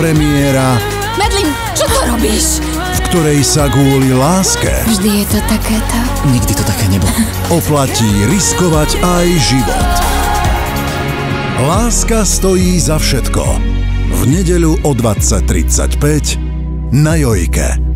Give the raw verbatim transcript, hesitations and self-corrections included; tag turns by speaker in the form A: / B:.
A: premiéra,
B: Medlin, čo to robíš?
A: v ktorej sa kvôli láske
B: Vždy je to takéto.
C: Nikdy to také nebolo.
A: oplatí riskovať aj život. Láska stojí za všetko. V nedeľu o dvadsať tridsaťpäť na Jojke.